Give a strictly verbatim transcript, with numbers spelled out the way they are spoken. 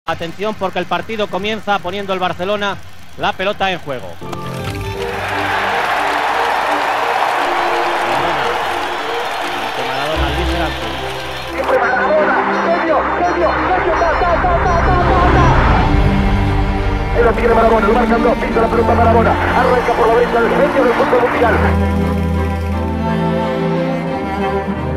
Atención porque el partido comienza poniendo el Barcelona la pelota en juego. Maradona, Maradona, Luis Erasmus. Siempre Maradona, genio, genio, genio, ta, ta, ta, ta, ta, ta, ta. Ahí lo tiene Maradona, lo marcan dos, pisa la pelota Maradona, arranca por la derecha el genio del fútbol mundial.